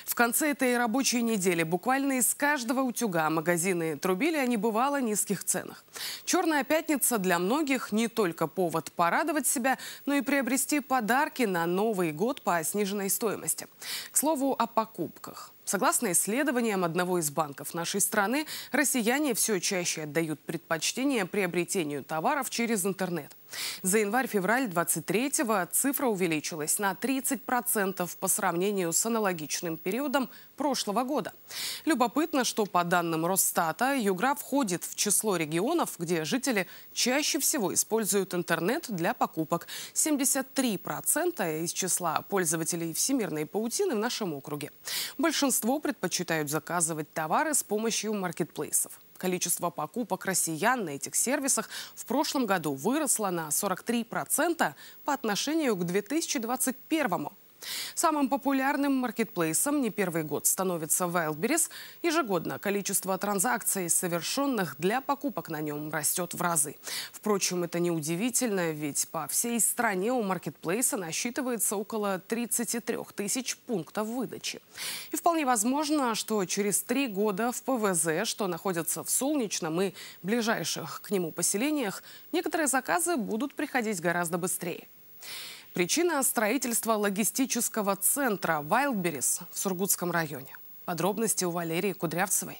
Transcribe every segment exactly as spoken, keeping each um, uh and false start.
В конце этой рабочей недели буквально из каждого утюга магазины трубили о небывало низких ценах. Черная пятница для многих не только повод порадовать себя, но и приобрести подарки на Новый год по сниженной стоимости. К слову о покупках. Согласно исследованиям одного из банков нашей страны, россияне все чаще отдают предпочтение приобретению товаров через интернет. За январь-февраль двадцать третьего цифра увеличилась на тридцать процентов по сравнению с аналогичным периодом прошлого года. Любопытно, что по данным Росстата, Югра входит в число регионов, где жители чаще всего используют интернет для покупок. семьдесят три процента из числа пользователей всемирной паутины в нашем округе. Большинство предпочитают заказывать товары с помощью маркетплейсов. Количество покупок россиян на этих сервисах в прошлом году выросло на сорок три процента по отношению к две тысячи двадцать первому. Самым популярным маркетплейсом не первый год становится Wildberries. Ежегодно количество транзакций, совершенных для покупок на нем, растет в разы. Впрочем, это неудивительно, ведь по всей стране у маркетплейса насчитывается около тридцати трёх тысяч пунктов выдачи. И вполне возможно, что через три года в ПВЗ, что находится в Солнечном и ближайших к нему поселениях, некоторые заказы будут приходить гораздо быстрее. Причина – строительства логистического центра Wildberries в Сургутском районе. Подробности у Валерии Кудрявцевой.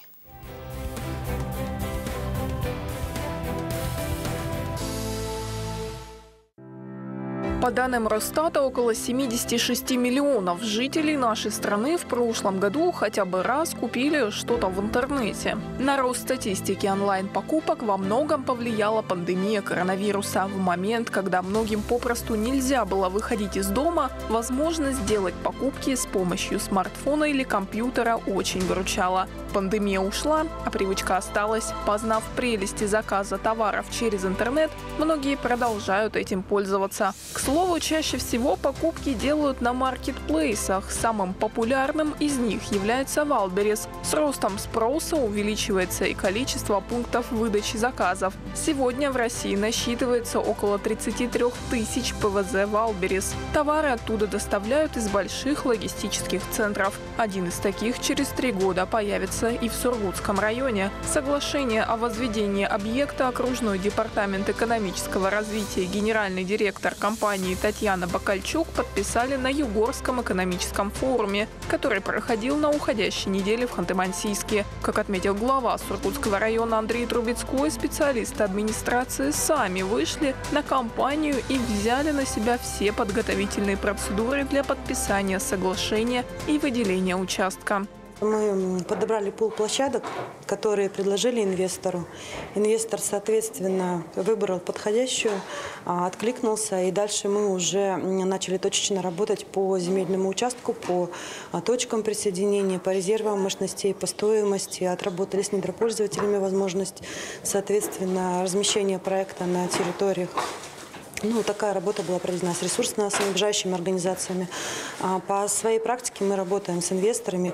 По данным Росстата, около семидесяти шести миллионов жителей нашей страны в прошлом году хотя бы раз купили что-то в интернете. На рост статистики онлайн-покупок во многом повлияла пандемия коронавируса. В момент, когда многим попросту нельзя было выходить из дома, возможность сделать покупки с помощью смартфона или компьютера очень выручала. Пандемия ушла, а привычка осталась. Познав прелести заказа товаров через интернет, многие продолжают этим пользоваться. К слову, чаще всего покупки делают на маркетплейсах. Самым популярным из них является Wildberries. С ростом спроса увеличивается и количество пунктов выдачи заказов. Сегодня в России насчитывается около тридцати трёх тысяч ПВЗ Wildberries. Товары оттуда доставляют из больших логистических центров. Один из таких через три года появится и в Сургутском районе. Соглашение о возведении объекта окружной департамент экономического развития и генеральный директор компании Татьяна Бакальчук подписали на Югорском экономическом форуме, который проходил на уходящей неделе в Ханты-Мансийске. Как отметил глава Сургутского района Андрей Трубецкой, специалисты администрации сами вышли на компанию и взяли на себя все подготовительные процедуры для подписания соглашения и выделения участка. Мы подобрали пул площадок, которые предложили инвестору. Инвестор, соответственно, выбрал подходящую, откликнулся. И дальше мы уже начали точечно работать по земельному участку, по точкам присоединения, по резервам мощностей, по стоимости. Отработали с недропользователями возможность, соответственно, размещения проекта на территориях. Ну, такая работа была проведена с ресурсно-снабжающими организациями. По своей практике мы работаем с инвесторами,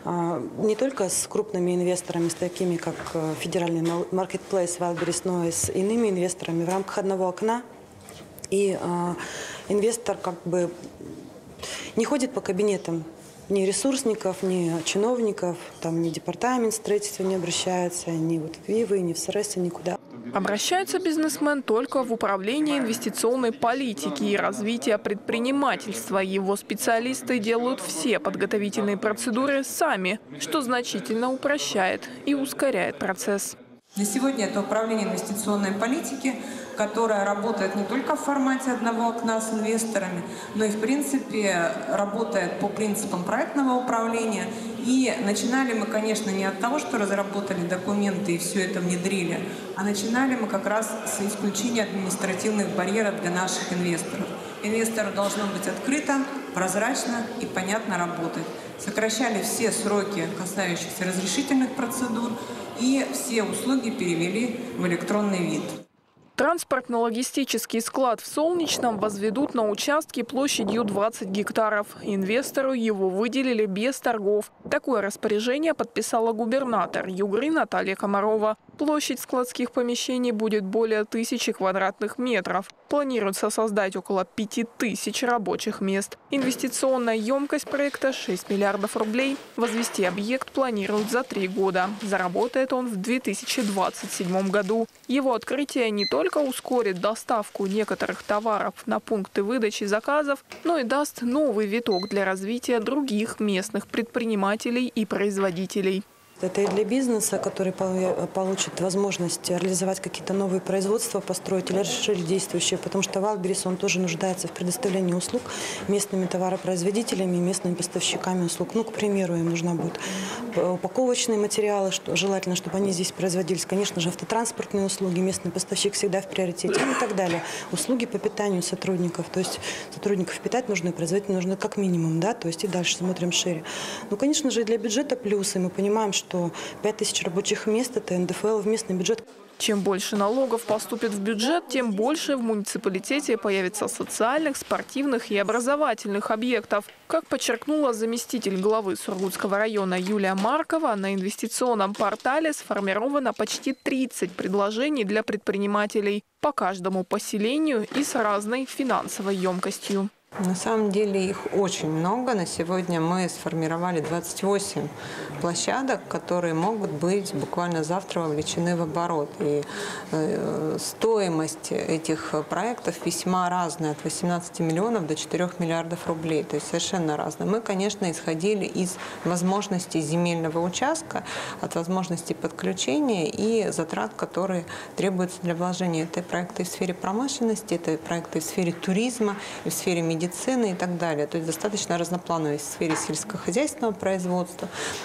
не только с крупными инвесторами, с такими как федеральный маркетплейс Wildberries, но и с иными инвесторами в рамках одного окна. И инвестор как бы не ходит по кабинетам ни ресурсников, ни чиновников, там ни департамент строительства не обращается, ни вот в ВИВы, ни в СРС, никуда. Обращается бизнесмен только в управление инвестиционной политики и развития предпринимательства. Его специалисты делают все подготовительные процедуры сами, что значительно упрощает и ускоряет процесс. На сегодня это управление инвестиционной политики, которое работает не только в формате одного окна с инвесторами, но и в принципе работает по принципам проектного управления. И начинали мы, конечно, не от того, что разработали документы и все это внедрили, а начинали мы как раз с исключения административных барьеров для наших инвесторов. Инвестору должно быть открыто, прозрачно и понятно работать. Сокращали все сроки, касающиеся разрешительных процедур, и все услуги перевели в электронный вид. Транспортно-логистический склад в Солнечном возведут на участке площадью двадцать гектаров. Инвестору его выделили без торгов. Такое распоряжение подписала губернатор Югры Наталья Комарова. Площадь складских помещений будет более тысячи квадратных метров. Планируется создать около пяти тысяч рабочих мест. Инвестиционная емкость проекта – шесть миллиардов рублей. Возвести объект планируют за три года. Заработает он в две тысячи двадцать седьмом году. Его открытие не только ускорит доставку некоторых товаров на пункты выдачи заказов, но и даст новый виток для развития других местных предпринимателей и производителей. Это и для бизнеса, который получит возможность реализовать какие-то новые производства, построить или расширить действующие, потому что Вайлдберрис, он тоже нуждается в предоставлении услуг местными товаропроизводителями, местными поставщиками услуг. Ну, к примеру, им нужна будет упаковочные материалы, что желательно, чтобы они здесь производились. Конечно же, автотранспортные услуги, местный поставщик всегда в приоритете, ну и так далее. Услуги по питанию сотрудников, то есть сотрудников питать нужно, производитель нужно как минимум, да, то есть и дальше смотрим шире. Ну, конечно же, и для бюджета плюсы. Мы понимаем, что что пять тысяч рабочих мест – это эн дэ эф эл в местный бюджет. Чем больше налогов поступит в бюджет, тем больше в муниципалитете появится социальных, спортивных и образовательных объектов. Как подчеркнула заместитель главы Сургутского района Юлия Маркова, на инвестиционном портале сформировано почти тридцать предложений для предпринимателей по каждому поселению и с разной финансовой емкостью. На самом деле их очень много. На сегодня мы сформировали двадцать восемь площадок, которые могут быть буквально завтра вовлечены в оборот. И э, стоимость этих проектов весьма разная, от восемнадцати миллионов до четырёх миллиардов рублей. То есть совершенно разная. Мы, конечно, исходили из возможностей земельного участка, от возможностей подключения и затрат, которые требуются для вложения. Это проекты в сфере промышленности, это проекты в сфере туризма, в сфере медицины. медицины и так далее. То есть достаточно разноплановой в сфере сельскохозяйственного производства.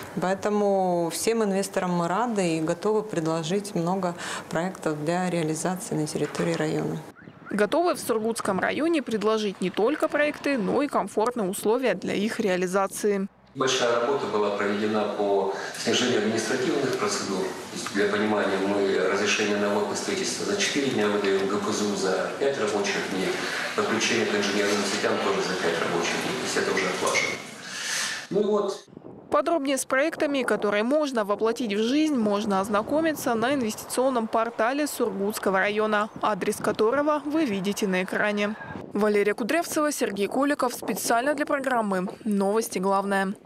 Поэтому всем инвесторам мы рады и готовы предложить много проектов для реализации на территории района. Готовы в Сургутском районе предложить не только проекты, но и комфортные условия для их реализации. Большая работа была проведена по снижению административных процедур. Для понимания, мы разрешение на ввод строительства за четыре дня выдаем, гэ пэ зэ у за пять рабочих дней, подключение к инженерным сетям тоже за пять рабочих дней. То есть это уже отлажено. Ну вот. Подробнее с проектами, которые можно воплотить в жизнь, можно ознакомиться на инвестиционном портале Сургутского района, адрес которого вы видите на экране. Валерия Кудрявцева, Сергей Коликов. Специально для программы «Новости. Главное».